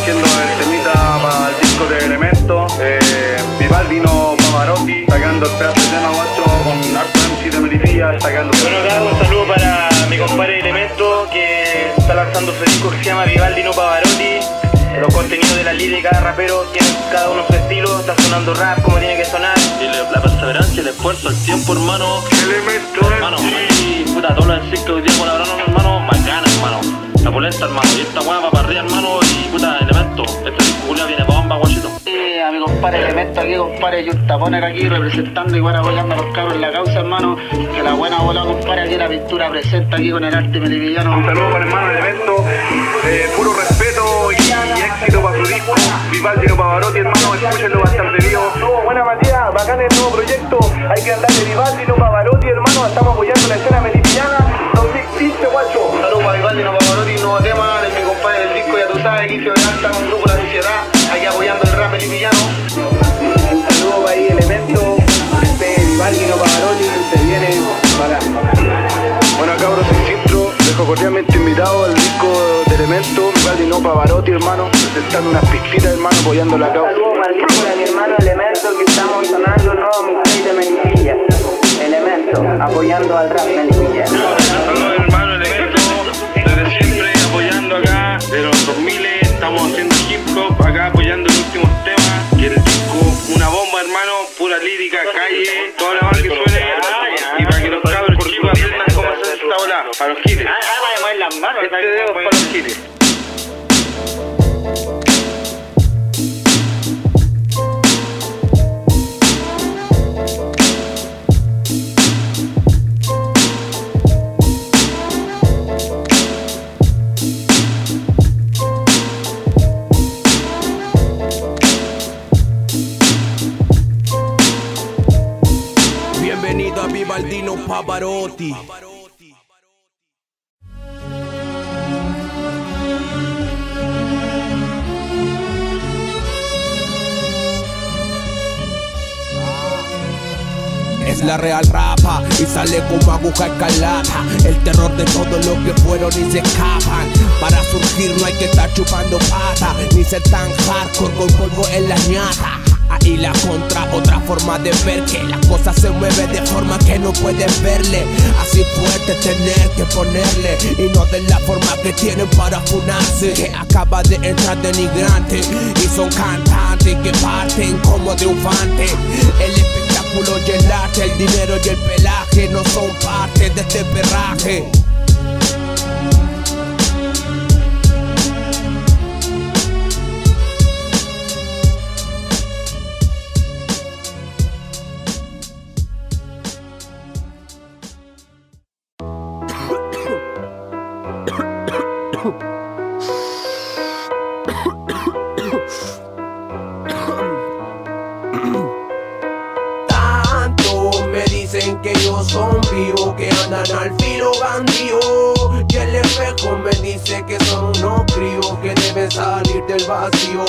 haciendo el temita para el disco de Elementos. Vivaldi no Pavarotti, sacando el pedazo de tema guacho con harto MC de Melipilla, sacando. Bueno, acá un saludo para mi compadre Elementos, que está lanzando su disco que se llama Vivaldi no Pavarotti. Los contenidos de la lírica de cada rapero tienen cada uno su estilo, está sonando rap como tiene que sonar. Y la perseverancia, el esfuerzo, el tiempo, hermano. Elementos, hermano. Y puta, todos los ciclos que hoy día colaboraron, hermano, bacana, hermano. La polenta, hermano. Y esta hueá va para arriba, hermano. Y puta, Elemento. Este disco Julia viene bomba, guachito. A mi compadre Elemento aquí, compadre Yurtaponer aquí representando igual apoyando a los cabros en la causa, hermano. Que la buena bola, compadre, aquí la pintura presenta aquí con el arte melipillano. un saludo para el hermano Elementos, puro respeto y éxito para su disco. Vivaldi no Pavarotti, hermano, escúchenlo bastante vivo. Buena Matías, bacán el nuevo proyecto. Hay que andar de Vivaldi no Pavarotti, hermano. Estamos apoyando la escena melipillana 2015, guacho. Saludos para Vivaldi no Pavarotti, nuevo tema de mi compadre del disco, ya tú sabes, aquí se está con un grupo de la sociedad, aquí apoyando el rap melipillano. Un saludo para ahí, Elemento. Vivaldi no Pavarotti, se viene para. Bueno, cabros, sin filtro, dejo cordialmente invitado al disco de Elementos, Vivaldi no Pavarotti, hermano, presentando unas pizquitas, hermano, apoyando la causa. Saludos para el disco de mi hermano Elementos, que estamos sonando un nuevo mixtape de Melipilla. Elementos, apoyando al rap Melipilla. Saludos, hermano Elemento. Desde siempre apoyando acá, de los 2000 estamos haciendo hip hop, acá apoyando los últimos temas. Que el disco, una bomba, hermano, pura lírica, calle, toda la banda que suene. Y para que los cabros chicos aprendan cómo hacer esta bola, para los giles. Este dedo es para los giles. Bienvenido a Vivaldi no Pavarotti. Es la real rapa y sale como aguja escarlata. El terror de todos los que fueron y se escapan. Para surgir no hay que estar chupando pata, ni ser tan hardcore con polvo en la ñata. Ahí la contra, otra forma de ver que las cosas se mueven de forma que no puedes verle. Así fuerte tener que ponerle y no de la forma que tienen para funarse. Que acaba de entrar denigrante y son cantantes que parten como triunfantes. El espectáculo y el arte, el dinero y el pelaje no son parte de este perraje. Tanto me dicen que yo zombio, que andan al filo bandido. Y el espejo me dice que son unos críos que deben salir del vacío.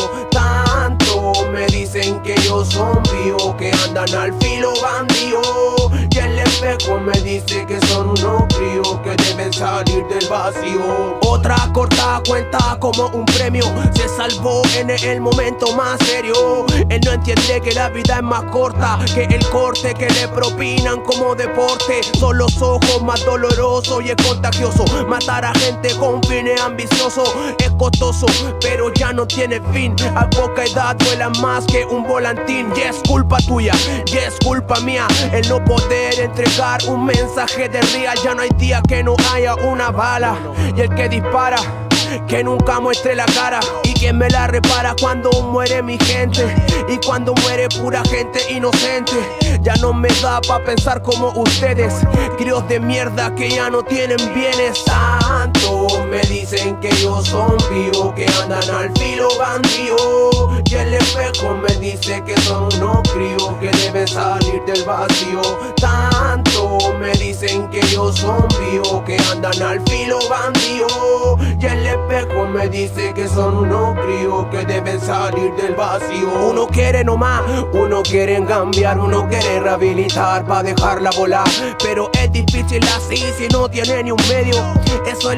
Tanto me dicen que yo zombio, que andan al filo bandido. Y el espejo me dice que son unos críos que deben salir del vacío. Otra corta cuenta como un premio, se salvó en el momento más serio. Él no entiende que la vida es más corta que el corte que le propinan como deporte. Son los ojos más dolorosos y es contagioso. Matar a gente con fines ambiciosos es costoso, pero ya no tiene fin. A poca edad vuelan más que un volantín. Y es culpa tuya, y es culpa mía el no poder entregar un mensaje de real. Ya no hay día que no haya una bala, y el que dispara que nunca muestre la cara. Y quien me la repara cuando muere mi gente y cuando muere pura gente inocente. Ya no me da pa' pensar como ustedes, críos de mierda que ya no tienen bienes. Tanto me dicen que yo zombio, que andan al filo bandido. Y el espejo me dice que son unos críos que deben salir del vacío. Tanto me dicen que yo zombio, que andan al filo bandido. Y el espejo me dice que son unos críos que deben salir del vacío. Uno quiere nomás, uno quiere cambiar, uno quiere rehabilitar pa' dejarla volar. Pero es difícil así si no tiene ni un medio. Eso es lo serio.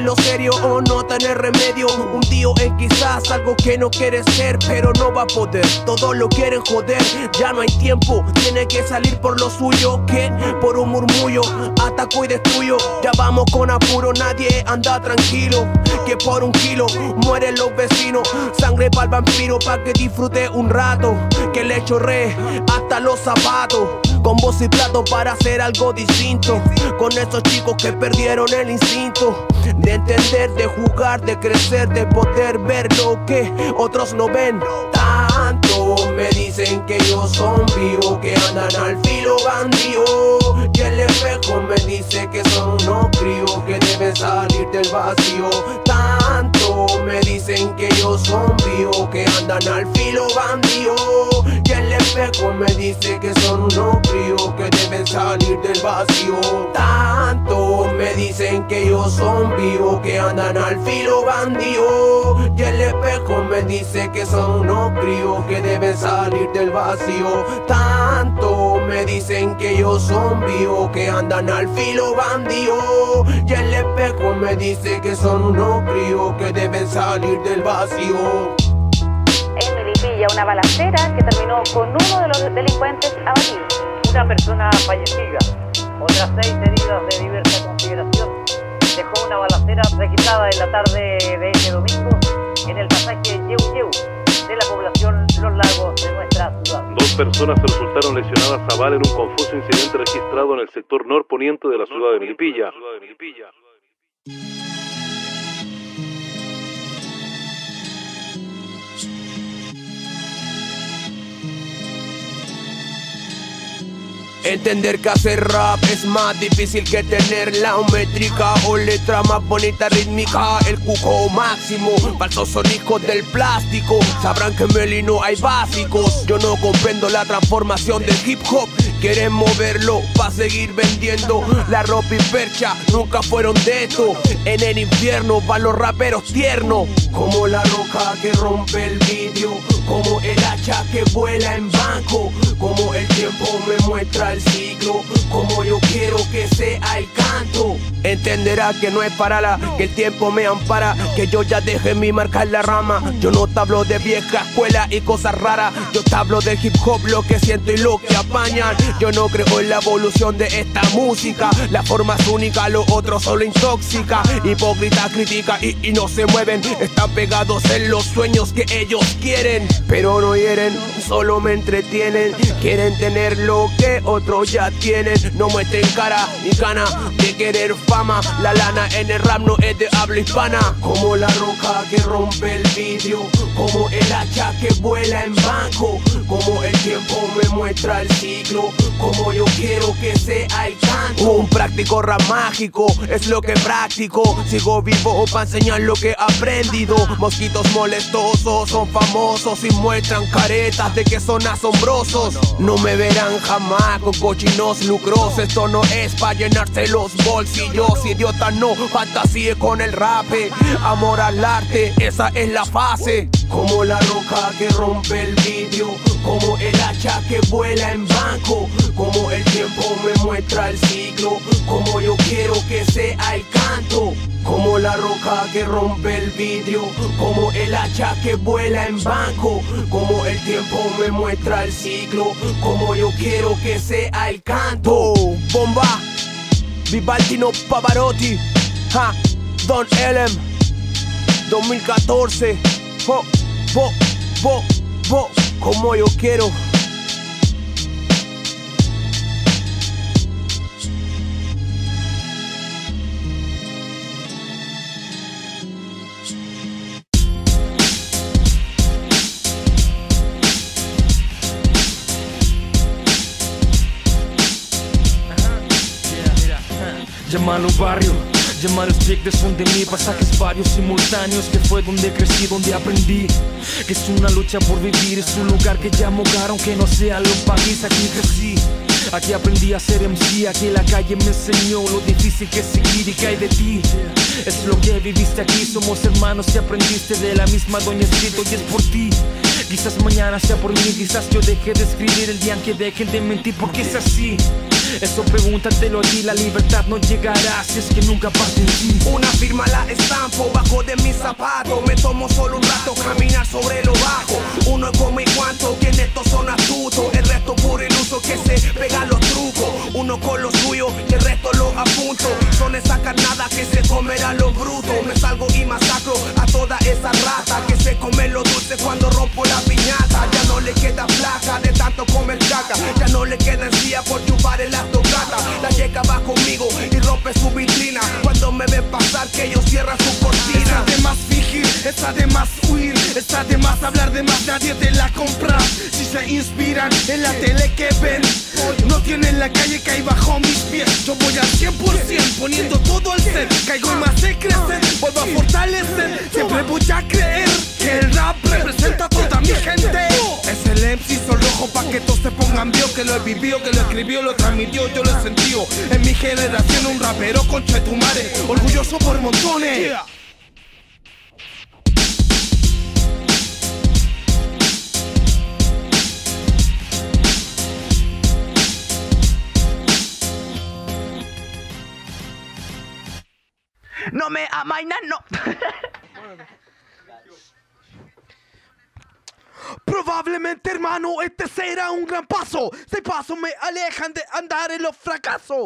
serio o no tener remedio. Un tío es quizás algo que no quiere ser, pero no va a poder. Todos lo quieren joder, ya no hay tiempo. Tiene que salir por lo suyo, que por un murmullo ataco y destruyo. Ya vamos con apuro, nadie anda tranquilo. Que por un kilo mueren los vecinos. Sangre pa'l vampiro pa' que disfrute un rato. Que le chorree hasta los zapatos. Con voz y plato para hacer algo distinto. Con esos chicos que perdieron el instinto de entender, de jugar, de crecer, de poder ver lo que otros no ven. Tanto me dicen que yo son vivos, que andan al filo bandido. Y el espejo me dice que son unos críos, que deben salir del vacío. Tanto me dicen que yo son vivos, que andan al filo bandido. Y el espejo me dice que son unos críos, que deben salir del vacío. Tanto me dicen que yo son vivos, que andan al filo bandido. Y el espejo me dice que son unos críos, que deben salir del vacío. Tanto me dicen que yo son vivos, que andan al filo bandido. Y el espejo me dice que son unos críos, que deben salir del vacío. En Melipilla, una balacera que terminó con uno de los delincuentes abatidos. Una persona fallecida, otras 6 heridas de diversa consideración. Dejó una balacera registrada en la tarde de este domingo en el pasaje Yeu de la población Los Lagos de nuestra ciudad. 2 personas resultaron lesionadas a bala en un confuso incidente registrado en el sector norponiente de la ciudad de Melipilla. Entender que hacer rap es más difícil que tener la métrica o letra más bonita rítmica. El cuco máximo, falsos son hijos del plástico. Sabrán que en Meli no hay básicos. Yo no comprendo la transformación del hip hop. Quieren moverlo pa' seguir vendiendo. La ropa y percha nunca fueron de esto. En el infierno van los raperos tiernos. Como la roca que rompe el vidrio, como el hacha que vuela en banco, como el tiempo me muestra el ciclo, como yo quiero que sea el canto. Entenderá que no es parala, que el tiempo me ampara, que yo ya dejé mi marca en la rama. Yo no te hablo de vieja escuela y cosas raras, yo te hablo del hip hop, lo que siento y lo que apañan. Yo no creo en la evolución de esta música, la forma es única, lo otro solo intóxica. Hipócrita critica y no se mueven, están pegados en los sueños que ellos quieren, pero no hieren, solo me entretienen. Quieren tener lo que otros ya tienen, no muestren cara ni gana de querer fama. La lana en el rap no es de habla hispana. Como la roca que rompe el vidrio, como el hacha que vuela en banco, como el tiempo me muestra el ciclo, como yo quiero que sea el canto. Un práctico rap mágico es lo que practico. Sigo vivo para enseñar lo que he aprendido. Mosquitos molestosos son famosos y muestran caretas de que son asombrosos. No me verán jamás con cochinos lucros. Esto no es para llenarse los bolsillos. Idiota, no fantasíe con el rap. Amor al arte, esa es la fase. Como la roca que rompe el vidrio, como el hacha que vuela en banco, como el tiempo me muestra el ciclo, como yo quiero que sea el canto. Como la roca que rompe el vidrio, como el hacha que vuela en banco, como el tiempo me muestra el ciclo, como yo quiero que sea el canto. Bomba, Vivaldi no Pavarotti, Don Elem, 2014, como yo quiero. Llámalo barrio, llámalo street, son de mí, pasajes varios simultáneos, que fue donde crecí, donde aprendí que es una lucha por vivir, es un lugar que llamo hogar, aunque no sea lo país, aquí crecí. Aquí aprendí a ser MC, aquí la calle me enseñó lo difícil que es seguir y que hay de ti. Es lo que viviste aquí, somos hermanos y aprendiste de la misma doña escrito y es por ti. Quizás mañana sea por mí, quizás yo deje de escribir el día en que dejen de mentir, porque es así. Eso pregúntatelo a ti, la libertad no llegará si es que nunca parte en ti. Una firma la estampo bajo de mis zapatos. Me tomo solo un rato caminar sobre lo bajo. Uno es como y cuanto, que en estos son astutos. El resto por el uso que se pegan los trucos. Uno con lo suyo y el resto lo apunto. Son esas carnadas que se comerán los brutos. Me salgo y masacro a toda esa rata que se come lo dulce cuando rompo la piñata. Ya no le queda placa de tanto comer caca. Ya no le queda encía por chupar el autocrata. La llega va conmigo y rompe su vitrina. Cuando me ven pasar que ellos cierran su cortina. Está de más fingir, está de más huir, está de más hablar de más, nadie te la compra. Si se inspiran en la tele que ven, no tienen la calle que hay bajo mis pies. Yo voy al 100% poniendo todo al ser. Caigo y más de crecer, vuelvo a fortalecer. Siempre voy a creer que el rap representa a toda mi gente. Es el MC Sol Rojo pa' que todos se pongan bio. Que lo he vivido, que lo escribió, lo transmitió, yo lo he sentido. En mi generación un rapero con chetumare, orgulloso por montones. No me amainan, no. Probablemente, hermano, este será un gran paso. 6 pasos me alejan de andar en los fracasos.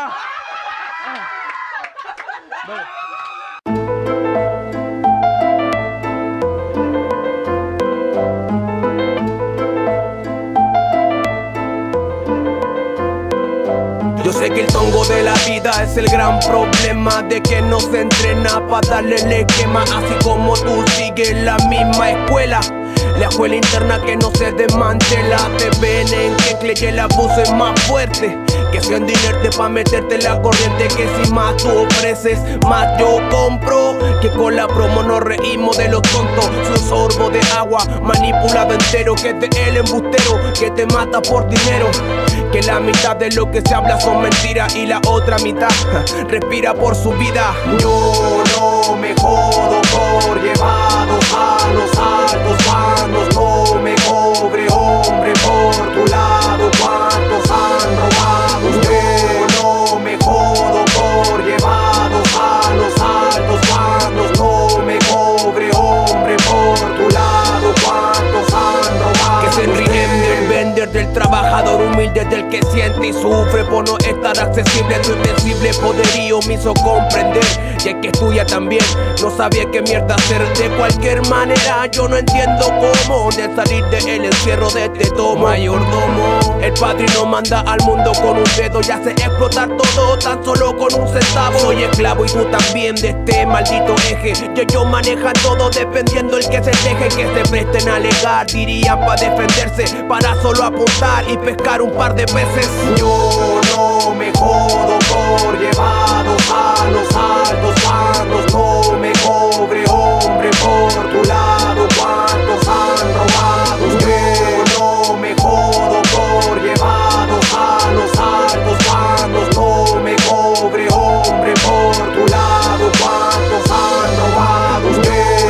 Yo sé que el tongo de la vida es el gran problema, de que no se entrena pa' darle el esquema. Así como tú sigues la misma escuela, la escuela interna que no se desmantela. Te ven en que el abuso es más fuerte, que siendo inerte pa' meterte en la corriente. Que si más tú ofreces, más yo compro. Que con la promo nos reímos de los tontos. Un sorbo de agua manipulado entero, que es de el embustero que te mata por dinero. Que la mitad de lo que se habla son mentiras y la otra mitad respira por su vida. Yo no me jodo por llevados a los altos bandos. No me cobre, hombre, por tu lado. ¿Cuántos han robado? Yo no me jodo por llevados a los altos bandos. No me cobre, hombre, por tu lado. ¿Cuántos han robado? Que se ríen del vender, del trabajador humilde, del que siente y sufre por no estar accesible. Tu invencible poderío me hizo comprender, y el que estudia también no sabía qué mierda hacer. De cualquier manera yo no entiendo cómo de salir del encierro de este tomo. Mayordomo, el padrino manda al mundo con un dedo y hace explotar todo tan solo con un centavo. Soy esclavo y tú también de este maldito eje, y ellos manejan todo dependiendo el que se deje. Que se presten a alegar, dirían pa' defenderse, para solo apuntar y pescar un par de peces. Yo no me jodo por llevados a los altos bandos. No me cobre, hombre, por tu lado. ¿Cuántos han robado? Yo no me jodo por llevados a los altos bandos. No me cobre, hombre, por tu lado. ¿Cuántos han robado?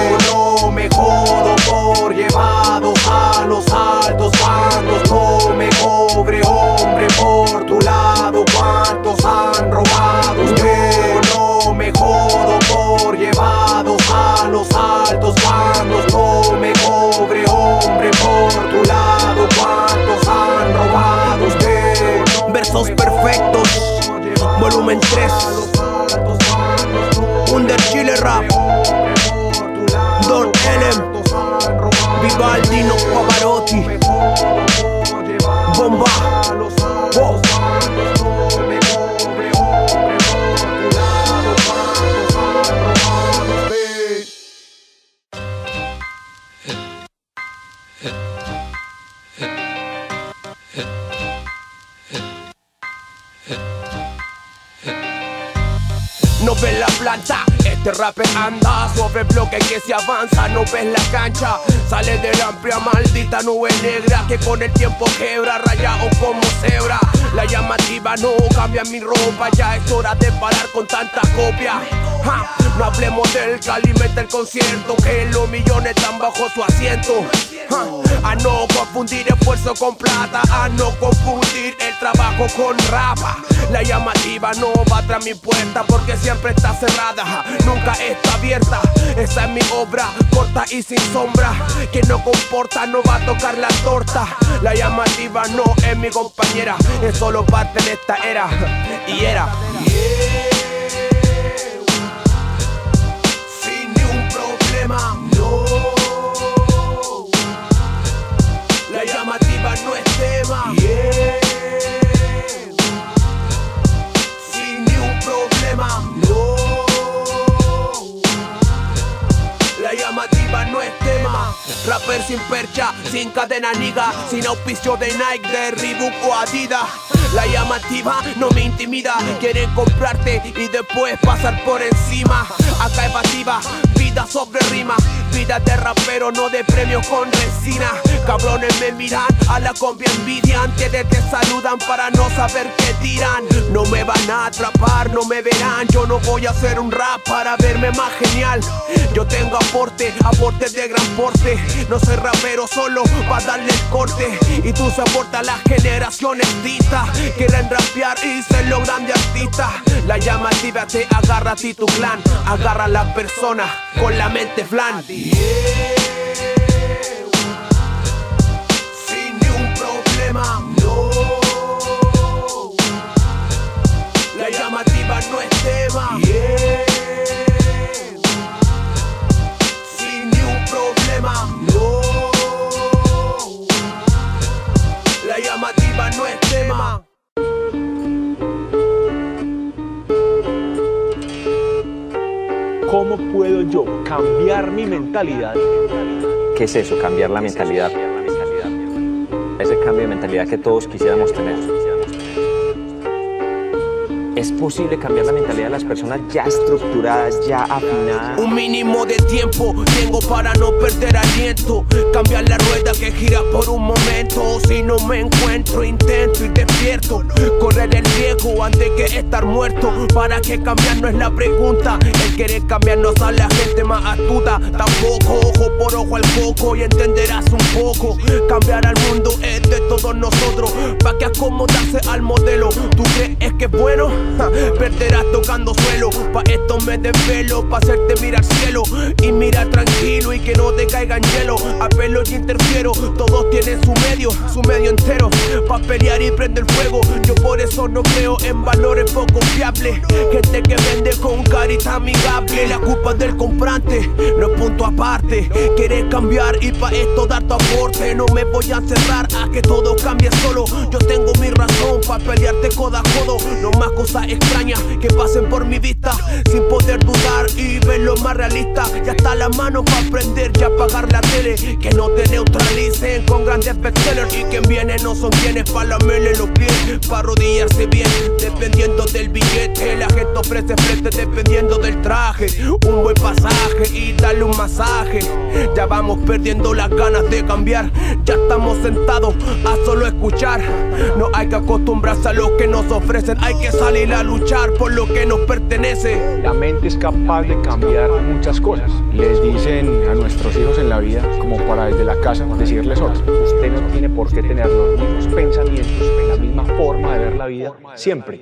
Yo no me jodo por llevados a los altos bandos. No me cobre, hombre, por tu lado. ¿Cuántos han robado? Yo no me jodo por llevados a los altos bandos. No me cobre, hombre, por tu lado. ¿Cuántos han robado? Versos perfectos, volumen 3, Under Chile Rap, Don Elem, Vivaldi, no Pavarotti, Bomba, wow. No ves la planta, este rapper anda sobre bloque que se avanza. No ves la cancha, sale de la amplia maldita nube negra que con el tiempo quebra, rayado como cebra. La llamativa no cambia mi ropa, ya es hora de parar con tanta copia. No hablemos del que alimenta el concierto, que los millones están bajo su asiento. A no confundir esfuerzo con plata, a no confundir el trabajo con rapa. La llamativa no va tras mi puerta porque siempre está cerrada, nunca está abierta. Esa es mi obra, corta y sin sombra. Quien no comporta no va a tocar la torta. La llamativa no es mi compañera, es solo parte de esta era y era. Sin ni un problema, no. La llamativa no es tema. Sin ni un problema, no. La llamativa no es tema. Rapper sin percha, sin cadena niga, sin auspicio de Nike, de Reebok o Adidas. La llamativa no me intimida, quieren comprarte y después pasar por encima. Acá evasiva, vida sobre rima, vida de rapero, no de premios con resina. Cabrones me miran, a la combi envidian, ustedes te saludan para no saber qué tiran. No me van a atrapar, no me verán, yo no voy a hacer un rap para verme más genial. Yo tengo aporte de gran porte, no soy rapero solo para darle el corte. Y tú soportas las generaciones distas, quieren rapear y ser los grandes artistas. La llamativa te agarra a ti tu clan, agarra a la persona con la mente flan. Sin ni un problema, no. La llamativa no es tema. Sin ni un problema, no. La llamativa no es tema. ¿Cómo puedo yo cambiar mi mentalidad? ¿Qué es eso, cambiar la mentalidad? Ese cambio de mentalidad que todos quisiéramos tener. ¿Es posible cambiar la mentalidad de las personas ya estructuradas, ya afinadas? Un mínimo de tiempo tengo para no perder aliento, cambiar la rueda que gira por un momento. Si no me encuentro, intento y despierto, correr el riesgo antes que estar muerto. ¿Para qué cambiar? No es la pregunta. El querer cambiar no sale a gente más astuta. Tampoco ojo por ojo al coco y entenderás un poco. Cambiar al mundo es de todos nosotros, pa' que acomodarse al modelo. ¿Tú crees que es bueno? Perderás tocando suelo, pa' esto me desvelo, pa' hacerte mirar cielo y mirar tranquilo y que no te caigan hielo. Apelo y interfiero, todos tienen su medio entero, pa' pelear y prender fuego. Yo por eso no creo en valores poco fiables, gente que vende con carita amigable. La culpa del comprante, no es punto aparte. Quieres cambiar y pa' esto dar tu aporte. No me voy a encerrar a que todo cambie solo. Yo tengo mi razón pa' pelearte codo a codo. No más cosas extrañas que pasen por mi vista, sin poder dudar y ver lo más realista. Ya está la mano para aprender y apagar la tele, que no te neutralicen con grandes bestsellers. Y quien viene no son quienes para lamerle los pies, para arrodillarse bien, dependiendo del billete. La gente ofrece frente dependiendo del traje, un buen pasaje y darle un masaje. Ya vamos perdiendo las ganas de cambiar, ya estamos sentados a solo escuchar. No hay que acostumbrarse a lo que nos ofrecen, hay que salir a luchar por lo que nos pertenece. La mente es capaz de cambiar muchas cosas. Les dicen a nuestros hijos en la vida, como para desde la casa decirles otro: usted no tiene por qué tener los mismos pensamientos, la misma forma de ver la vida, siempre.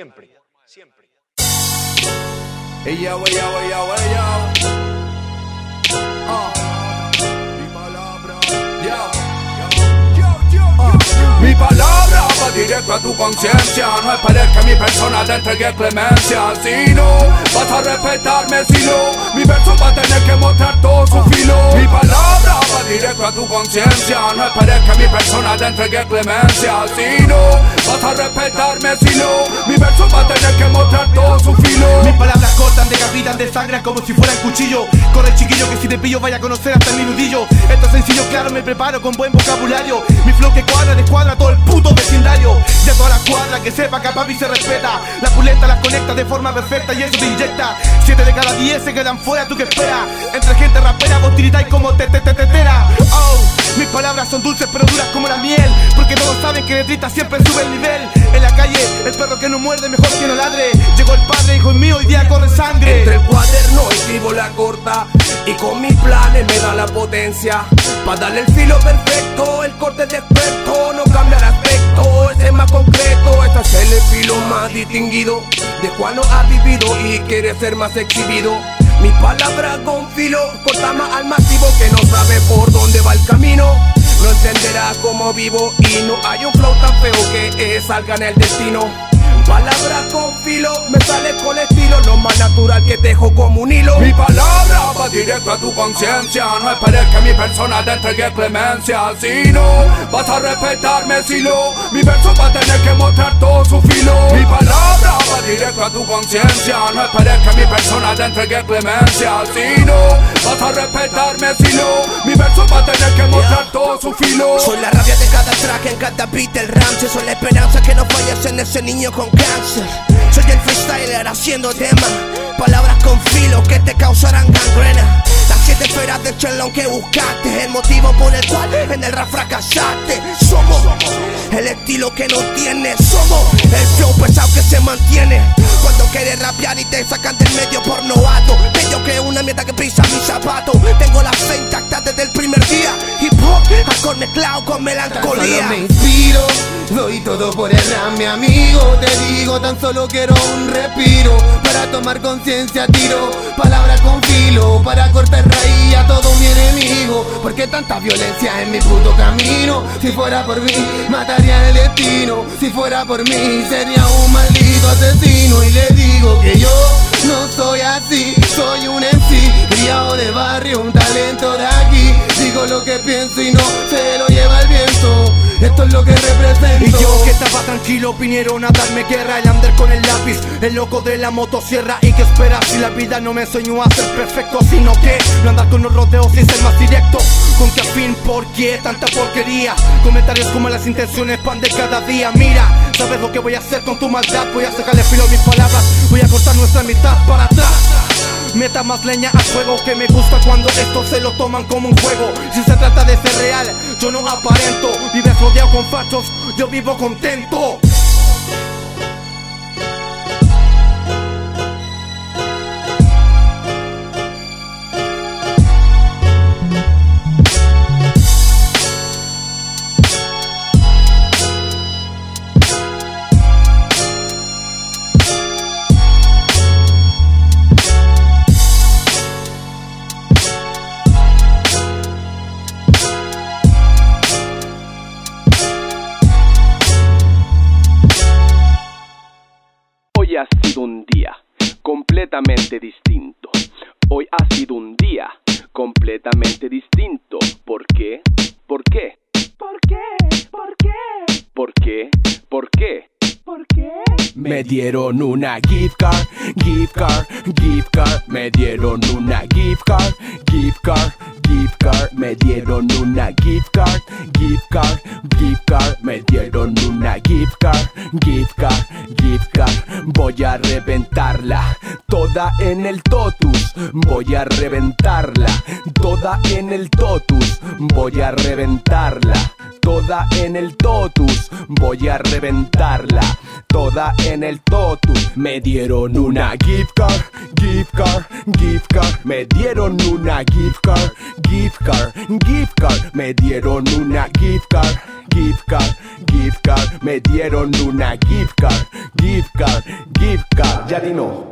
Hey yo, hey yo, hey yo, hey yo. Mi palabra va directo a tu conciencia. No esperes que mi persona te entregue clemencia. Si no, vas a respetarme. Si no, mi verso va a tener que mostrar todo su filo. Mi palabra va directo a tu conciencia. No esperes que mi persona te entregue clemencia. Si no, vas a respetarme. Si no, mi verso va a tener que mostrar todo su filo. Mis palabras cortan, decapitan, desangran como si fuera el cuchillo. Corre chiquillo que si te pillo vaya a conocer hasta el minudillo. Esto es sencillo, claro, me preparo con buen vocabulario. Mi flow que cuadra, descuadra todo el puto vecindario. Ya toda la cuadra que sepa que a papi se respeta. La puleta las conecta de forma perfecta y eso te inyecta. 7 de cada 10 se quedan fuera, ¿tú qué esperas? Entre gente rapera vos tiritáis como tetera. Oh, mis palabras son dulces pero duras como la miel, porque todos saben que letrita siempre sube el nivel. En la perro que no muerde, mejor que no ladre. Llegó el padre, hijo mío, hoy día corre sangre. Entre el cuaderno escribo la corta y con mis planes me da la potencia. Pa' darle el filo perfecto, el corte de experto no cambia el aspecto, ese es más concreto. Este es el estilo más distinguido de cual no ha vivido y quiere ser más exhibido. Mi palabra con filo corta más al masivo que no sabe por dónde va el camino. No entenderá cómo vivo y no hay un flow tan feo que salga en el destino. Palabra con filo, me sale con estilo, lo más natural que dejo como un hilo. Mi palabra va directo a tu conciencia, no esperes que mi persona te entregue clemencia. Si no, vas a respetarme si no, mi verso va a tener que mostrar todo su filo. Mi palabra va directo a tu conciencia, no esperes que mi persona te entregue clemencia. Si no, vas a respetarme si no, mi verso va a tener que mostrar todo su filo. Soy la rabia de cada track, en cada beat el rancho. Soy la esperanza que no falles en ese niño con cáncer. Soy el freestyler haciendo tema, palabras con filo que te causarán gangrena. Las 7 esferas del chelón que buscaste, el motivo por el cual en el rap fracasaste. Somos el estilo que no tienes, somos el flow pesado que se mantiene. Cuando quieres rapear y te sacan del medio por novato, bello que una mierda que pisa mi zapato. Tengo la fe intacta desde el primer día, hip hop acorde mezclado con melancolía. Solo me inspiro, doy todo por el rap, mi amigo. Te digo, tan solo quiero un respiro para tomar conciencia, tiro palabras con filo para cortar raíz a todo mi enemigo. ¿Por qué tanta violencia en mi puto camino? Si fuera por mí, mataría el destino. Si fuera por mí, sería un maldito asesino. Y le digo que yo no soy así, soy un MC, criado de barrio, un talento de aquí. Digo lo que pienso y no se lo lleva el viento. Esto es lo que represento. Y yo que estaba tranquilo vinieron a darme guerra. El under con el lápiz, el loco de la motosierra. ¿Y qué esperas si la vida no me enseñó a ser perfecto? Sino que no andar con los rodeos y ser más directo. ¿Con qué fin? ¿Por qué tanta porquería? Comentarios como las intenciones pan de cada día. Mira, ¿sabes lo que voy a hacer con tu maldad? Voy a sacarle filo a mis palabras, voy a cortar nuestra mitad para atrás. Meta más leña al fuego, que me gusta cuando esto se lo toman como un juego. Si se trata de ser real, yo no aparento. Vives rodeado con fachos, yo vivo contento. Hoy ha sido un día completamente distinto. Hoy ha sido un día completamente distinto. ¿Por qué? ¿Por qué? ¿Por qué? ¿Por qué? ¿Por qué? ¿Por qué? ¿Por qué? Me dieron una gift card, gift card, gift card. Me dieron una gift card, gift card, gift card. Me dieron una gift card, gift card, gift card. Me dieron una gift card, gift card, gift card. Voy a reventarla toda en el totus. Voy a reventarla toda en el totus. Voy a reventarla toda en el totus. Voy a reventarla toda en el totus. Me dieron una gift card, gift card, gift card. Me dieron una gift card, gift card, gift card. Me dieron una gift card, gift card, gift card. Me dieron una gift card, gift card, gift card. Yadino.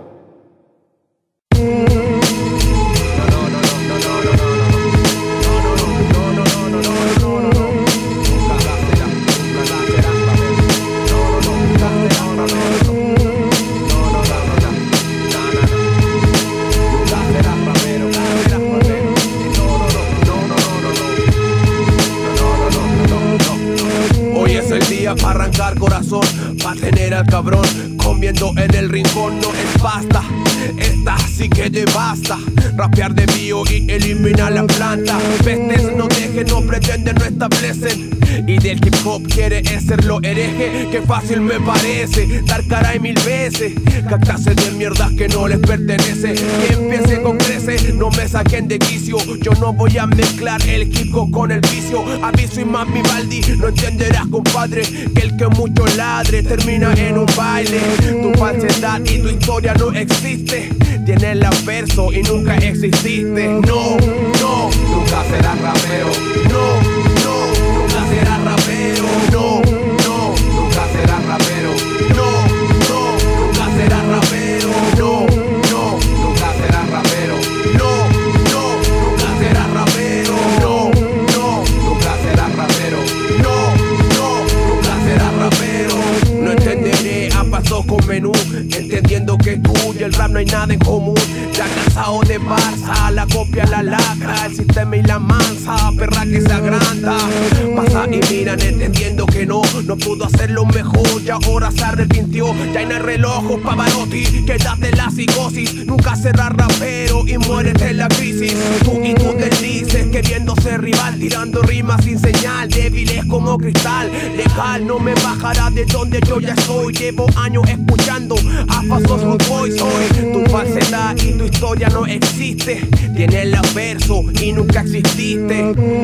Hoy es el día para arrancar corazón, para tener al cabrón comiendo en el rincón no es pasta. Esta sí que te basta. Rapear de bio y eliminar la planta. Pestes no dejen, no pretenden, no establecen. Y del hip hop quiere serlo hereje. Que fácil me parece dar caray 1000 veces. Cactarse de mierdas que no les pertenece. Que empiece con crece, no me saquen de quicio. Yo no voy a mezclar el hip hop con el vicio. Aviso y más Vivaldi, no entenderás compadre, que el que mucho ladre termina en un baile. Tu falsedad y tu historia no existe. Tienes la verso y nunca exististe. No, no, nunca serás rapero. No, no, nunca serás rapero. No, no, nunca serás rapero. No, no, nunca serás rapero. No, no, nunca serás rapero. No, no, nunca serás rapero. No, no, nunca serás rapero. No, no, nunca serás rapero. No entenderé a paso con menú, entendiendo que tú y el rap no hay nada en común. Ya cansado de Barça, la copia, la lacra, el sistema y la mansa, perra que se agranda. Pasa y miran entendiendo que no pudo hacerlo mejor y ahora se arrepintió. Ya en el reloj, Pavarotti, quédate en la psicosis. Nunca serás rapero y muérete en la crisis. Tú y tú deslices, queriendo ser rival, tirando rimas sin señal, débiles como cristal. Legal, no me bajará de donde yo ya estoy. Llevo años escuchando a pasos Good Boys. Hoy tu falsedad y tu historia no existe. Tienes el verso y nunca exististe.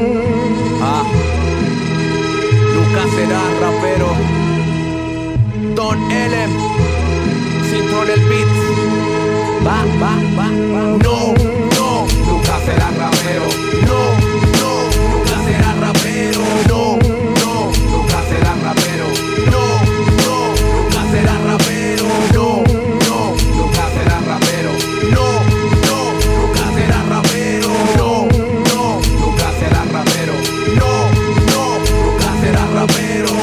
Nunca serás rapero. Don Ellen, Cintron el Beats. Va. No, no, nunca serás rapero. No, no, nunca serás rapero. No, no, nunca serás rapero. No, no, nunca serás rapero. No, no, nunca serás rapero. No, no, nunca serás rapero. No, no, nunca serás rapero. No, no, nunca serás rapero.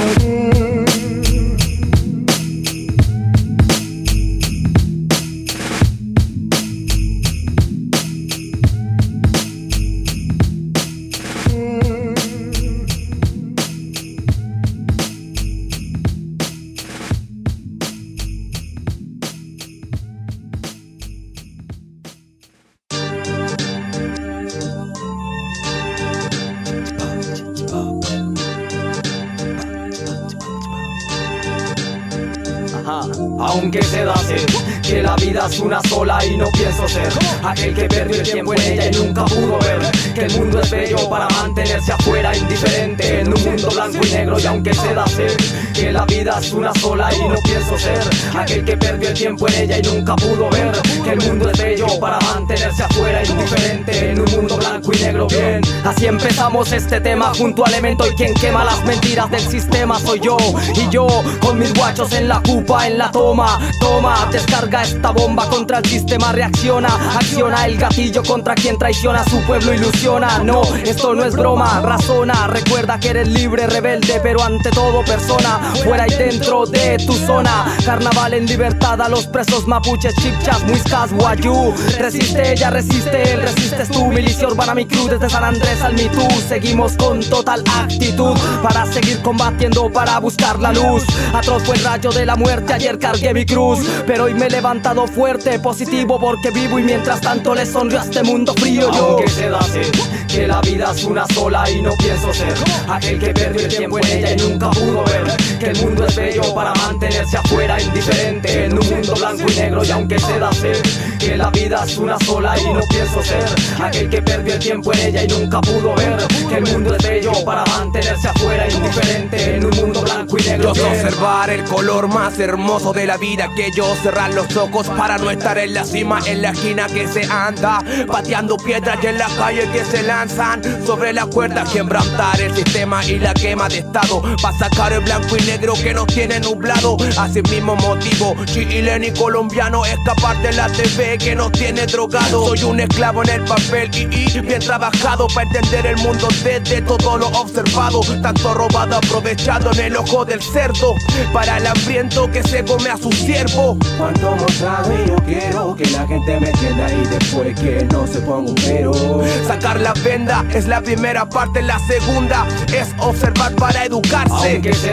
Aunque se da ser que la vida es una sola y no pienso ser aquel que perdió el tiempo en ella y nunca pudo ver que el mundo es bello para mantenerse afuera indiferente en un mundo blanco y negro. Y aunque se da ser que la vida es una sola y no pienso ser aquel que perdió el tiempo en ella y nunca pudo ver que el mundo es bello para mantenerse afuera indiferente en un mundo blanco y negro. Bien, así empezamos este tema junto a Elemento, y quien quema las mentiras del sistema soy yo. Y yo con mis guachos en la cupa, en la toma, descarga esta bomba contra el sistema, reacciona, acciona el gatillo contra quien traiciona a su pueblo, ilusiona. No, esto no es broma, razona, recuerda que eres libre, rebelde, pero ante todo persona, fuera y dentro de tu zona. Carnaval en libertad a los presos mapuches, chipchas, muiscas, guayú. Resiste ella, resiste él, resistes tú, milicia urbana, mi crew, desde San Andrés al Mitú. Seguimos con total actitud para seguir combatiendo, para buscar la luz. Atroz fue el rayo de la muerte, ayer cargué mi cruz, pero hoy me he levantado fuerte, positivo porque vivo, y mientras tanto le sonrío a este mundo frío. Yo, aunque se da ser que la vida es una sola y no pienso ser aquel que perdió el tiempo en ella y nunca pudo ver que el mundo es bello para mantenerse afuera indiferente en un mundo blanco y negro. Y aunque se da ser que la vida es una sola y no pienso ser aquel que perdió el tiempo en ella y nunca pudo ver que el mundo es bello para mantenerse afuera indiferente en un mundo blanco y negro. Yo observar el color más hermoso de la vida, que yo cerrar los ojos para no estar en la cima, en la esquina que se anda pateando piedras, y en la calle que se lanzan sobre la cuerda, quebrantar el sistema y la quema de estado, para sacar el blanco y negro que nos tiene nublado. Así mismo motivo chileno y colombiano, escapar de la TV que nos tiene drogado. Soy un esclavo en el papel y bien trabajado para entender el mundo desde todo lo observado, tanto robado, aprovechado en el ojo del cerdo, para el hambriento que se come a su siervo. Cuando mostrado y yo quiero que la gente me entienda y después que no se ponga un pero. Sacar la venda es la primera parte, la segunda es observar para educarse. Aunque se da ser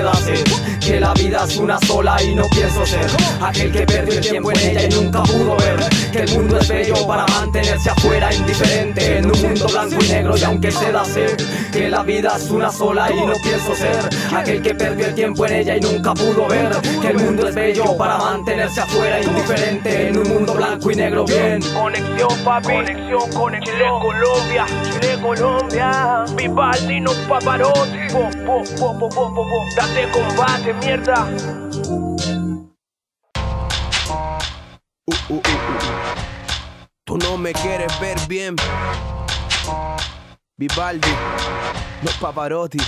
que la vida es una sola y no pienso ser aquel que perdió el tiempo en ella y nunca pudo ver que el mundo es bello para mantenerse afuera indiferente en un mundo blanco y negro. Y aunque se da ser que la vida es una sola y no pienso ser aquel que perdió el tiempo en ella y nunca pudo ver que el mundo es bello para mantenerse afuera indiferente en un mundo blanco y negro. Bien, conexión, papi, conexión, Chile, Colombia, Vivaldi, no Pavarotti, date combate, mierda. Tú no me quieres ver bien, Vivaldi, no Pavarotti.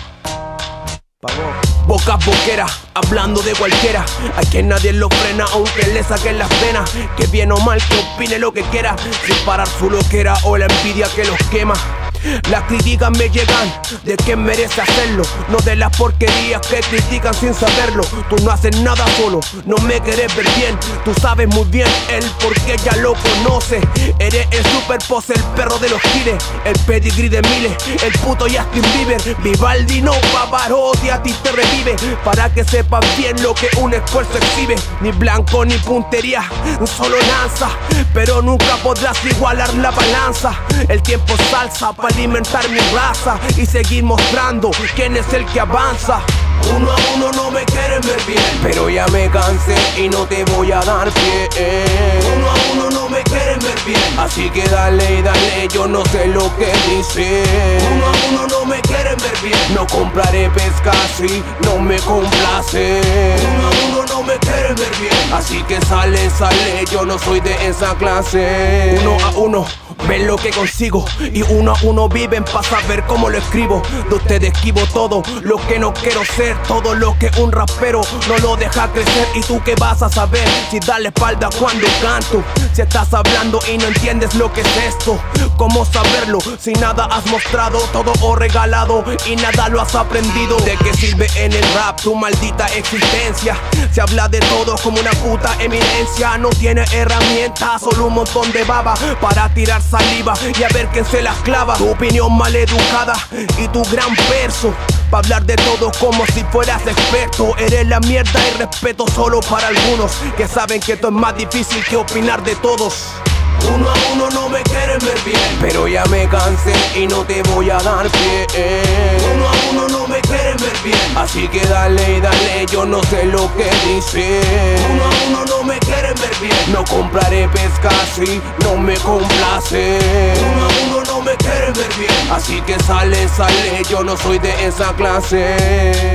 Bocas boqueras, hablando de cualquiera, a quien nadie lo frena, aunque le saquen las venas. Que bien o mal, que opine lo que quiera, sin parar su loquera o la envidia que los quema. Las críticas me llegan de quien merece hacerlo, no de las porquerías que critican sin saberlo. Tú no haces nada solo, no me querés ver bien. Tú sabes muy bien el porqué, ya lo conoces. Eres el super pose, el perro de los giles, el pedigrí de miles, el puto Justin Bieber. Vivaldi, no Pavarotti, a ti te revive, para que sepas bien lo que un esfuerzo exhibe. Ni blanco ni puntería, solo lanza, pero nunca podrás igualar la balanza. El tiempo es salsa para alimentar mi raza y seguir mostrando quién es el que avanza. Uno a uno no me quieren ver bien, pero ya me cansé y no te voy a dar pie. Uno a uno no me quieren ver bien, así que dale y dale, yo no sé lo que dice. Uno a uno no me quieren ver bien, no compraré pesca si no me complace. Uno a uno no me quieren ver bien, así que sale, yo no soy de esa clase. Uno a uno ven lo que consigo y uno a uno viven para saber cómo lo escribo. De ustedes esquivo todo lo que no quiero ser, todo lo que un rapero no lo deja crecer. ¿Y tú qué vas a saber si das la espalda cuando canto? Si estás hablando y no entiendes lo que es esto, ¿cómo saberlo si nada has mostrado? Todo o regalado y nada lo has aprendido. ¿De qué sirve en el rap tu maldita existencia? Se habla de todo como una puta eminencia. No tiene herramientas, solo un montón de baba para tirar saliva y a ver quién se las clava. Tu opinión maleducada y tu gran verso pa' hablar de todo como si fueras experto. Eres la mierda y respeto solo para algunos que saben que esto es más difícil que opinar de todos. Uno a uno no me quieren ver bien, pero ya me cansé y no te voy a dar pie. Uno a uno no me quieren ver bien, así que dale y dale, yo no sé lo que dice. Uno a uno no me quieren ver bien, no compraré pesca si no me complace. Uno a uno no me quieren ver bien, así que sale, yo no soy de esa clase.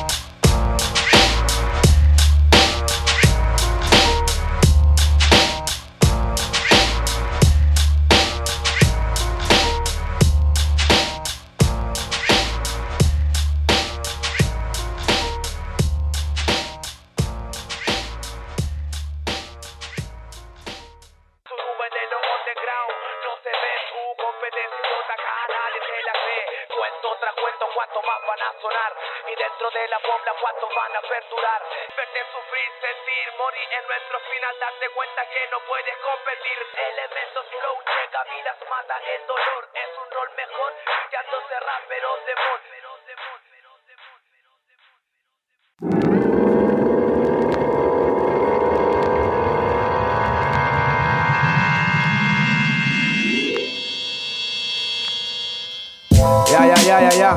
Ya.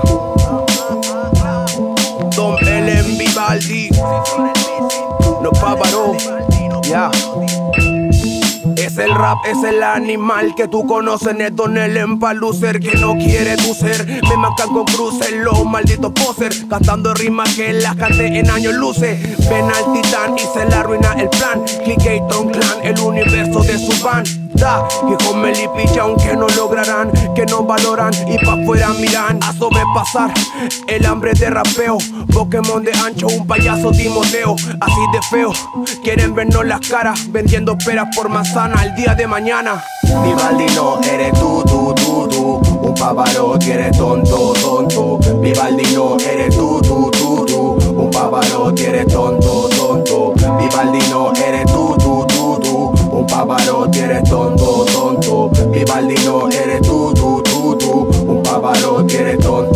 Don Ellen Vivaldi, no Pavarotti, ya. Es el rap, es el animal que tú conoces. Es Don Ellen Paluser, que no quiere tu ser. Me marcan con cruces los malditos posers, cantando rimas que las canté en años luces. Ven al titán y se le arruina el plan. Clickaton Clan, el universo de su band. Hijos melipilla aunque no lograrán, que no valoran y pa' afuera miran. A sobrepasar el hambre de rapeo, Pokémon de ancho, un payaso Timoteo. Así de feo, quieren vernos las caras, vendiendo peras por manzana el día de mañana. Vivaldi no eres tú, un Pavarotti eres tonto. Vivaldi no eres tú, un Pavarotti eres tonto. Vivaldi no eres tú, un Pavarotti eres tonto. Vivaldi no eres tú, un Pavarotti eres tonto.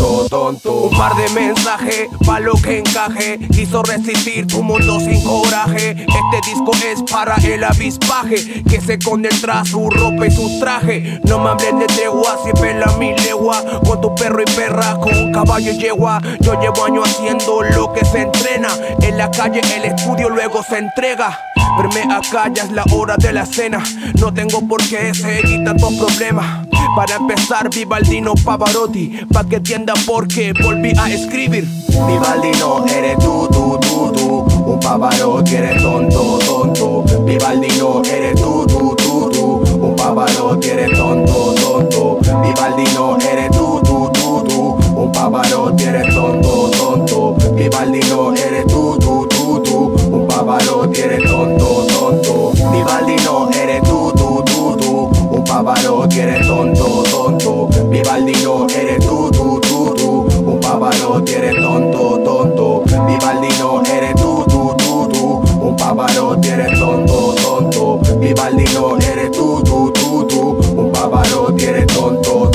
tonto. Un par de mensajes, pa' lo que encaje. Quiso resistir tu mundo sin coraje. Este disco es para el avispaje que se esconde tras su ropa y su traje. No me hablen de tregua, si pela mi legua. Con tu perro y perra, con caballo y yegua. Yo llevo años haciendo lo que se entrena. En la calle el estudio luego se entrega. Verme acá ya es la hora de la cena. No tengo por qué seguir tantos problemas. Para empezar, Vivaldino Pavarotti, pa' que entienda por qué volví a escribir. Vivaldino, eres tú. Un Pavarotti, eres tonto. Vivaldino, eres tú. Un Pavarotti, eres tonto. Vivaldino, eres tú. Un Pavarotti, eres tonto. Vivaldino, eres tú. Un Pavarotti, eres tonto. Vivaldino, eres tú. Un Pavarotti, eres tonto. Vivaldino, eres tú. Un Pavarotti, eres tonto. Vivaldino, eres tú. Un Pavarotti, eres tonto. Vivaldino, eres tú. Un Pavarotti, eres tonto.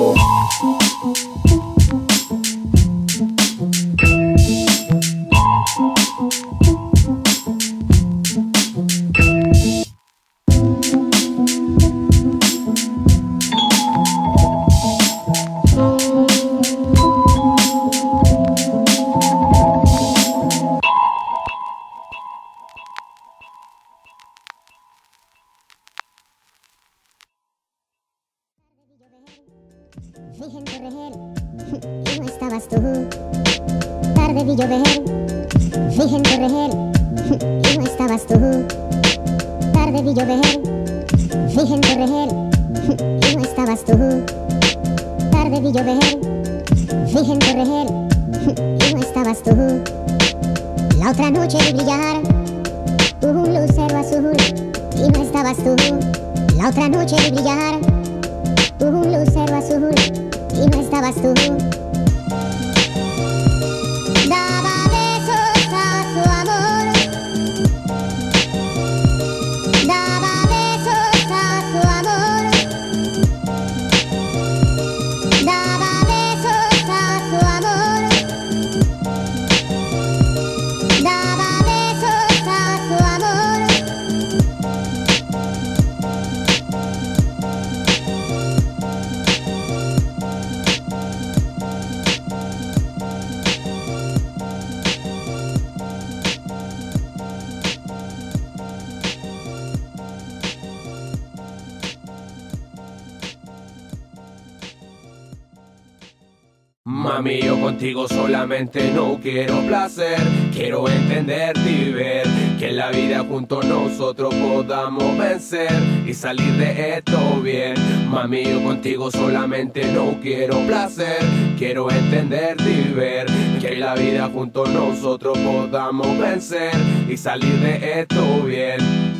Vi gente reír y no estabas tú. Tarde vi llover, vi gente reír y no estabas tú. Tarde vi llover, vi gente reír y no estabas tú. Tarde vi llover, vi gente reír y no estabas tú. La otra noche vi brillar un lucero azul y no estabas tú. La otra noche vi brillar un lucero azul y no estabas tú. Daba besos a su amor. Daba besos a su amor. Daba besos a su amor. Daba besos a su amor. Mami, yo contigo solamente no quiero placer. Quiero entenderte y ver que en la vida juntos nosotros podamos vencer y salir de esto bien. Mami, yo contigo solamente no quiero placer. Quiero entenderte y ver que en la vida juntos nosotros podamos vencer y salir de esto bien.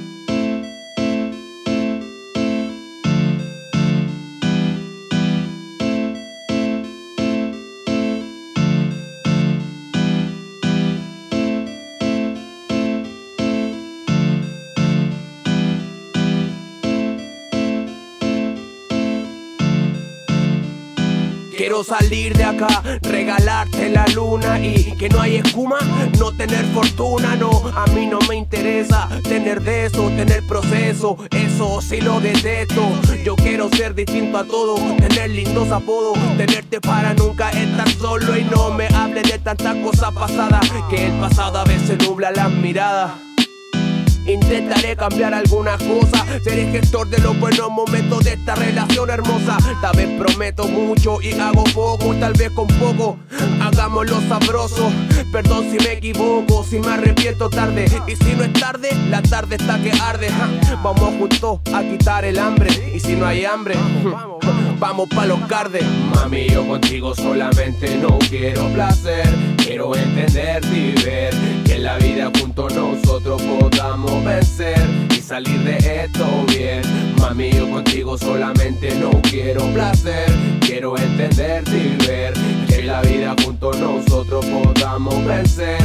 Quiero salir de acá, regalarte la luna y que no hay espuma, no tener fortuna, no, a mí no me interesa tener de eso, tener proceso, eso sí lo detesto. Yo quiero ser distinto a todo, tener lindos apodos, tenerte para nunca estar solo y no me hables de tantas cosas pasadas, que el pasado a veces nubla las miradas. Intentaré cambiar algunas cosas, seré gestor de los buenos momentos de esta relación hermosa. Tal vez prometo mucho y hago poco, tal vez con poco hagámoslo sabroso. Perdón si me equivoco, si me arrepiento tarde, y si no es tarde, la tarde está que arde. Vamos juntos a quitar el hambre, y si no hay hambre, vamos pa' los cardes. Mami, yo contigo solamente no quiero placer. Quiero entenderte y ver que en la vida juntos nosotros podamos vencer y salir de esto bien. Mami, yo contigo solamente no quiero placer. Quiero entenderte y ver que en la vida juntos nosotros podamos vencer y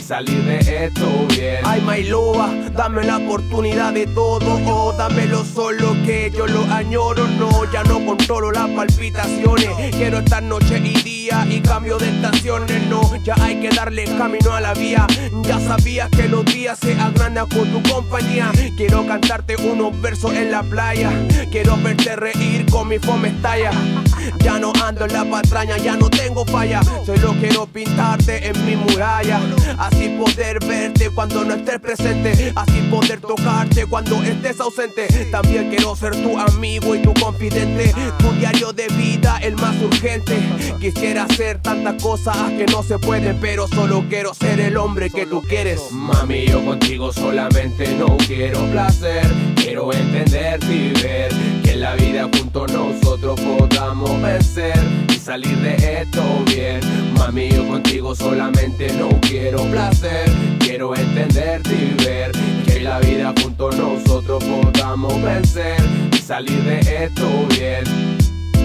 salir de esto bien. Ay, my loba, dame la oportunidad de todo, oh, dámelo solo que yo lo añoro. No, ya no controlo las palpitaciones, quiero estar noche y día y cambio de estaciones. No, ya hay que darle camino a la vía. Ya sabías que los días se agrandan con tu compañía. Quiero cantarte unos versos en la playa, quiero verte reír con mi fome estalla. Ya no ando en la patraña, ya no tengo falla, solo quiero pintarte en mi muralla. Así poder verte cuando no estés presente, así poder tocarte cuando estés ausente. También quiero ser tu amigo y tu confidente, tu diario de vida el más urgente. Quisiera hacer tantas cosas que no se pueden, pero solo quiero ser el hombre que tú quieres. Mami, yo contigo solamente no quiero placer, quiero entenderte y ver que en la vida juntos nosotros podamos vencer y salir de esto bien. Mami, yo contigo solamente no quiero placer, quiero entenderte y ver que en la vida juntos nosotros podamos vencer y salir de esto bien.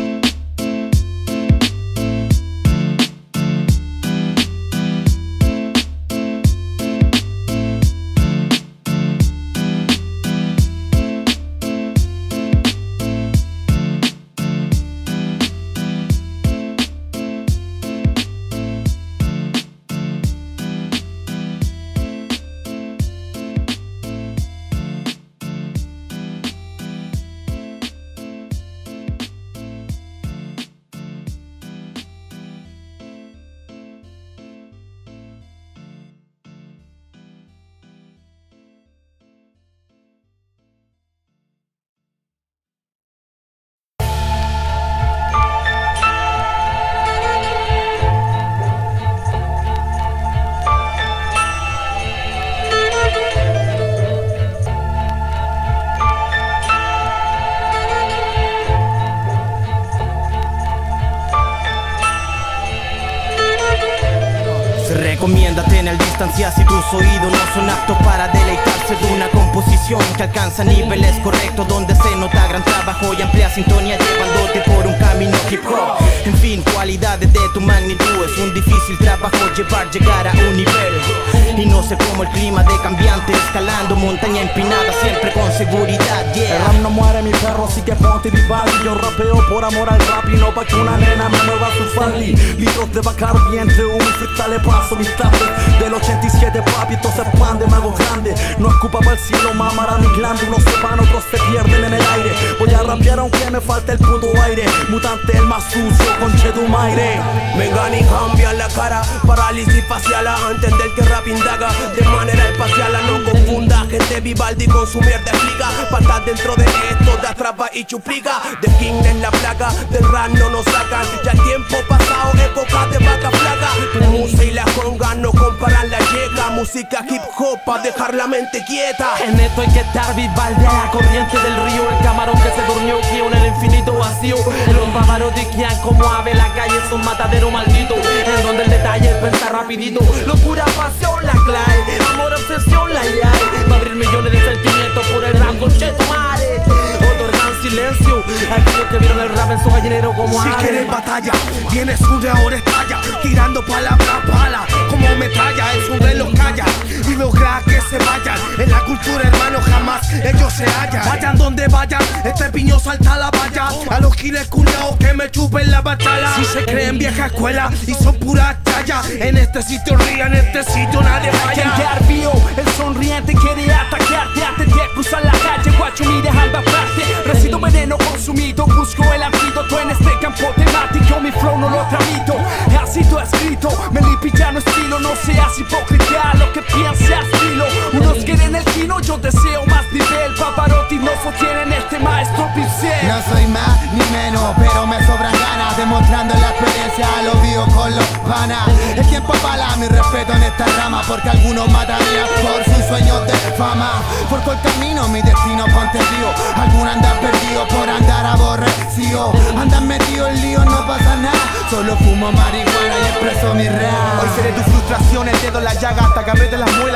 Recomienda tener distancia si tus oídos no son aptos para deleitarse de una composición que alcanza niveles correctos, donde se nota gran trabajo y amplia sintonía, llevándote por un camino hip hop. En fin, cualidades de tu magnitud, es un difícil trabajo llegar a un nivel. Y no sé cómo el clima de cambiante, escalando montaña empinada siempre con seguridad, yeah. El rap no muere, mi perro, así que ponte Vivaldi. Yo rapeo por amor al rap y no pa' que una nena me mueva su faldi. Litros de Bacardi entre humo y freestyle paso mis tardes del 87, papi, esto se expande, me hago grande. No escupa para el cielo, mamará mi glande. Unos se van, otros se pierden en el aire. Voy a rapear aunque me falte el puto aire. Mutante el más sucio, conchetumaire. Vengan y cambian la cara, parálisis facial, a entender que rap indaga de manera espacial. No confunda gente Vivaldi con su mierda explica. Patas dentro de esto, de atrás va y chuplica. De King es la plaga, del rap no nos sacan. Ya el tiempo pasado, época de vaca flaca. Tu música y la conga no comparan la llega. Música hip hop pa' dejar la mente quieta. En esto hay que estar Vivaldi a la corriente del río. El camarón que se durmió, guión en el infinito vacío. Los Pavarotti guían como ave, la calle es un matadero maldito, en donde el detalle es pensar rapidito. Locura, pasión, la clave, amor, obsesión, la llave. Va a abrir millones de sentimientos por el rap, conchetumare. Otorgan silencio a aquellos que vieron el rap en su gallinero como si ave. quieres batalla, tienes un ahora estalla, tirando palabra bala como metralla. Es un reloj calla y logra que se vayan. En la cultura, hermano, jamás ellos se hallan. Vayan donde vayan, este piño salta la valla. A los giles culiados que me chupen la batalla. Si se creen vieja escuela y son pura chaya, en este sitio rían, en este sitio nadie vaya. El sonriente quiere atacarte antes de cruzar la calle. Guacho, mi dejando aparte. Resido veneno consumido, busco el antídoto en este campo temático. Mi flow no lo tramito, ha sido escrito. Me limpia no estilo, no seas hipócrita. Lo que piense estilo. Unos quieren el kino, yo deseo más nivel. Pavarotti no sostienen este maestro pincel. No soy más ni menos, pero me sobran ganas, demostrando la experiencia, lo vivo con los panas. El tiempo bala, mi respeto en esta rama, porque algunos matarían por sus sueños de fama. Por todo el camino, mi destino ponte río. Algunos andan perdidos por andar aborrecido. Andan metidos en lío, no pasa nada. Solo fumo marihuana y expreso mi rap. Hoy seré tu frustración, el dedo en la llaga hasta que apriete las muelas.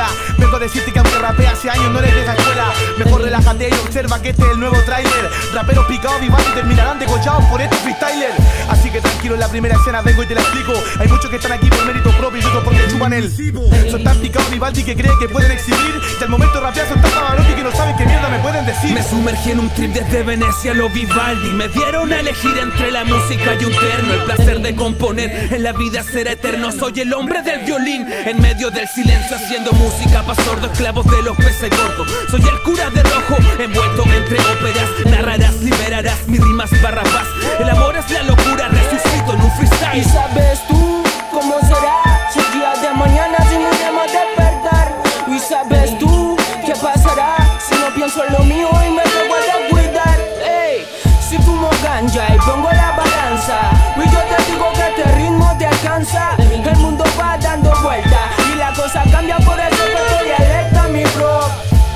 Vengo a decirte que aunque rapea hace años no eres de esa escuela. Mejor relájate y observa que este es el nuevo tráiler. Raperos picados, Vivaldi terminarán degollados por estos freestylers. Así que tranquilo, en la primera escena vengo y te la explico. Hay muchos que están aquí por mérito propio y otros porque chupan el son tan picados Vivaldi que creen que pueden exhibir. Y al momento rapear son tan Pavarotti que no saben qué mierda me pueden decir. Me sumergí en un trip desde Venecia, lo Vivaldi. Me dieron a elegir entre la música y un terno. El placer de componer, en la vida será eterno. Soy el hombre del violín, en medio del silencio haciendo música pa' sordos, esclavos de los peces gordos. Soy el cura de rojo, envuelto entre óperas. Narrarás, liberarás mis rimas barrabás. El amor es la locura, resucito en un freestyle. ¿Y sabes tú cómo será si el día de mañana sin iremos despertar? ¿Y sabes tú qué pasará si no pienso en lo mío y me debo de cuidar? Ey, si fumo ganja y pongo la balanza y yo te digo que este ritmo te alcanza, el mundo va dando vuelta y la cosa cambia, por eso que estoy alerta, mi bro.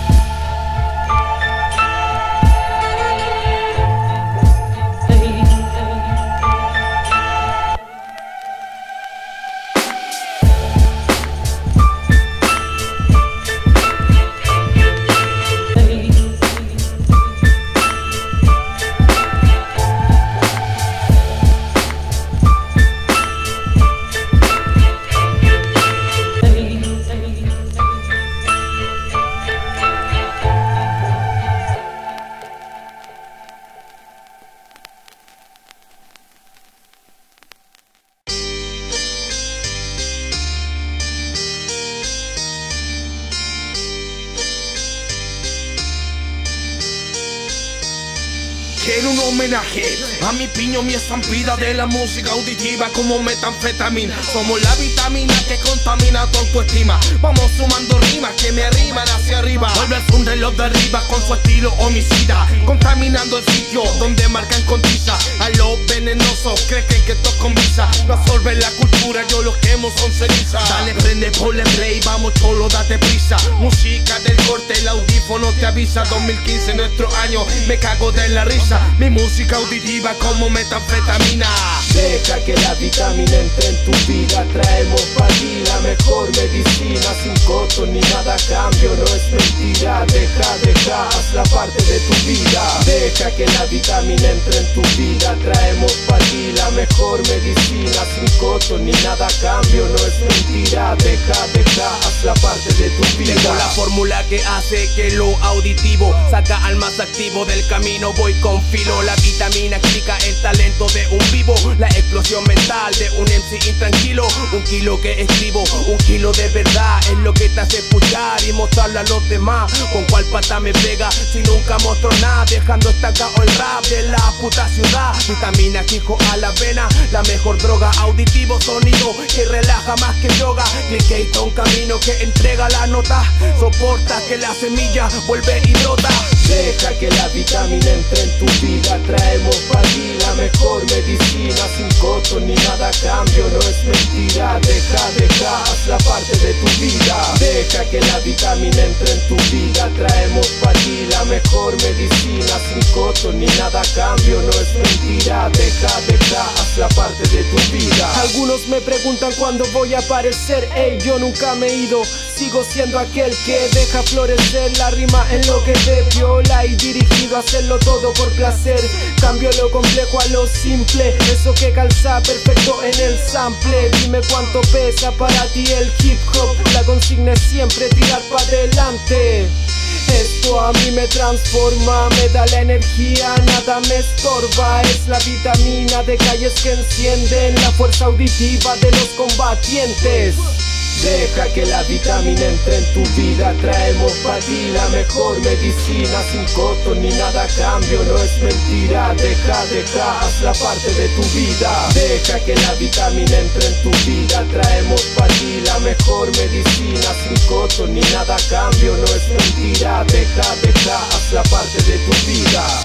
Quiero un homenaje a mi piño, mi estampida de la música auditiva como metanfetamina. Somos la vitamina que contamina tu autoestima. Vamos sumando rimas que me arriman hacia arriba. Vuelves un reloj de arriba con su estilo homicida, contaminando el sitio donde marcan con tiza. A los venenosos creen que esto con visa. No absorben la cultura, yo los quemo son ceniza. Dale, prende, ponle play, vamos cholo, date prisa. Música del corte, el audífono te avisa. 2015 nuestro año, me cago de la risa. Mi música auditiva como metanfetamina. Deja que la vitamina entre en tu vida. Traemos para ti la mejor medicina. Sin costo ni nada a cambio, no es mentira. Deja, haz la parte de tu vida. Deja que la vitamina entre en tu vida. Traemos para ti la mejor medicina. Sin costo ni nada a cambio, no es mentira. Deja, haz la parte de tu vida. Tengo la fórmula que hace que lo auditivo saca al más activo del camino. Voy con filo, la vitamina explica el talento de un vivo. La explosión mental de un MC intranquilo. Un kilo que escribo, un kilo de verdad. Es lo que te hace escuchar y mostrarlo a los demás. Con cuál pata me pega si nunca muestro nada, dejando estancado el rap de la puta ciudad. Vitamina Quijo a la vena, la mejor droga. Auditivo sonido que relaja más que yoga. Clickbait, un camino que entrega la nota. Soporta que la semilla vuelve y brota. Deja que la vitamina entre en tu vida. Traemos para ti la mejor medicina. Sin costo ni nada a cambio, no es mentira. Deja, haz la parte de tu vida. Deja que la vitamina entre en tu vida. Traemos para ti la mejor medicina. Sin costo ni nada a cambio, no es mentira. Deja, haz la parte de tu vida. Algunos me preguntan cuándo voy a aparecer. Ey, yo nunca me he ido. Sigo siendo aquel que deja florecer la rima en lo que te viola y dirigido a hacerlo todo por placer. Cambio lo complejo a lo simple, eso que calza perfecto en el sample. Dime cuánto pesa para ti el hip hop. La consigna es siempre tirar para adelante. Esto a mí me transforma, me da la energía, nada me estorba. Es la vitamina de calles que encienden la fuerza auditiva de los combatientes. Deja que la vitamina entre en tu vida. Traemos para ti la mejor medicina. Sin costo ni nada a cambio, no es mentira. Deja, haz la parte de tu vida. Deja que la vitamina entre en tu vida. Traemos para ti la mejor medicina. Sin costo ni nada a cambio, no es mentira. Deja, haz la parte de tu vida.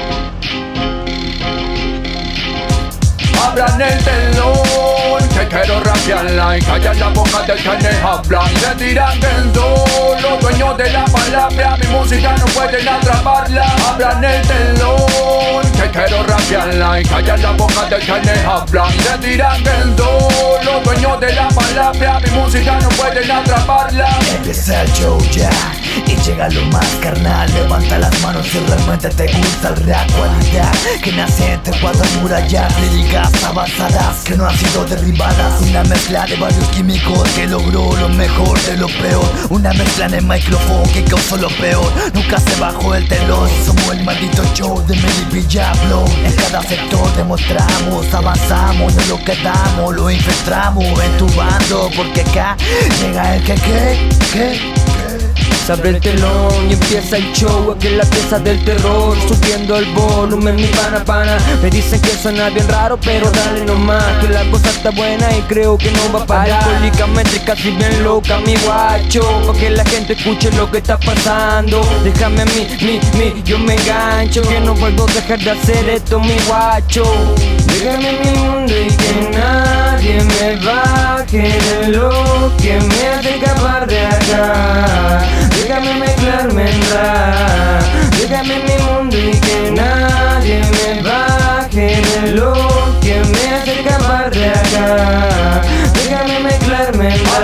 Abran el telón, que quiero quiero rapearla y callar la boca del que me hablan. Se dirán que son los dueños de la palabra, mi música no pueden atraparla. Abran el telón, que quiero rapearla y callar la boca del que me hablan. Se dirán que son los dueños de la palabra, mi música no pueden atraparla. Empieza el show ya y llega lo más carnal. Levanta las manos si realmente te gusta el rap. Cualidad que nace entre cuatro murallas, líricas avanzadas que no han sido derribadas. Una mezcla de varios químicos que logró lo mejor de lo peor. Una mezcla en el micrófono que causó lo peor. Nunca se bajó el telón, somos el maldito show de Melipilla Flow. En cada sector demostramos, avanzamos, no lo quedamos, lo infiltramos en tu bando, porque acá llega el que Se abre el telón y empieza el show. Aquí es la pieza del terror, subiendo el volumen, mi pana. Me dicen que suena bien raro, pero dale nomás, que la cosa está buena y creo que no va a parar. Alcohólicamente casi bien loca, mi guacho, pa' que la gente escuche lo que está pasando. Déjame a mí, yo me engancho, que no puedo dejar de hacer esto, mi guacho. Déjame en mi mundo y que nadie me baje de lo que me hace escapar de acá. Déjame mezclarme en rap, déjame en mi mundo y que nadie me baje de lo que me hace escapar de acá. Déjame mezclarme en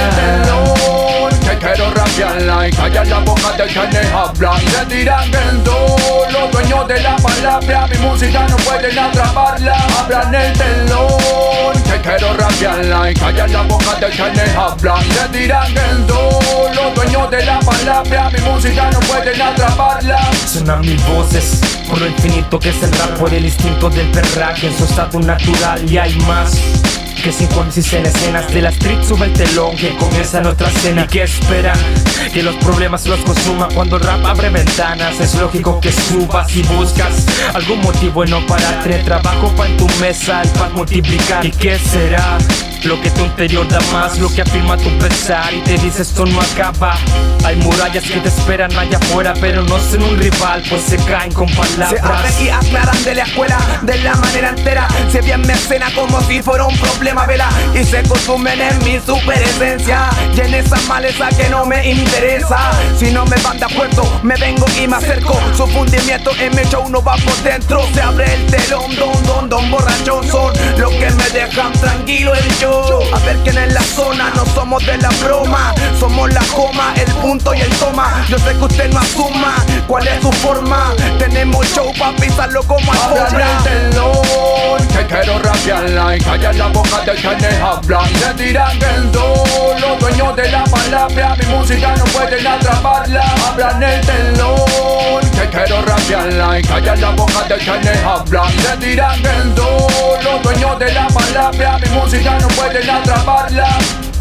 rap. Que quiero rapearla y callar la boca del que me hablan. Se dirán que son los dueños de la palabra, mi música no pueden atraparla. Abran el telón, que quiero rapearla y callar la boca del que me hablan. Se dirán que son los dueños de la palabra, mi música no pueden atraparla. Suenan mil voces por lo infinito que es el rap, por el instinto del perraje en su estado natural, y hay más que 56 escenas de la street. Sube el telón que comienza nuestra escena. ¿Y qué esperan? Que los problemas los consuma cuando el rap abre ventanas. Es lógico que subas y buscas algún motivo en no parar. Trae trabajo pa' en tu mesa, el pan multiplicar. ¿Y qué será? Lo que tu interior da más, lo que afirma tu pesar y te dice esto no acaba. Hay murallas que te esperan allá afuera, pero no son un rival, pues se caen con palabras. Se abren y aclaran de la escuela de la manera entera. Se ve en mi escena como si fuera un problema, vela, y se consumen en mi super esencia. Y en esa maleza que no me interesa, si no me van de acuerdo, me vengo y me acerco. Su fundimiento en mi show no va por dentro. Se abre el telón, don borrachón son los que me dejan tranquilo el show. A ver quién en la zona, no somos de la broma, somos la coma, el punto y el toma. Yo sé que usted no asuma cuál es su forma. Tenemos show pa' pisarlo como alfombra. Abran el telón, que quiero rapearla y callar la boca del que me hablan. Se dirán que son los dueños de la palabra, mi música no pueden atraparla. Abran el telón, que quiero rapearla y callar la boca del que me hablan. Se dirán que son los dueños de la palabra, mi música no pueden atraparla.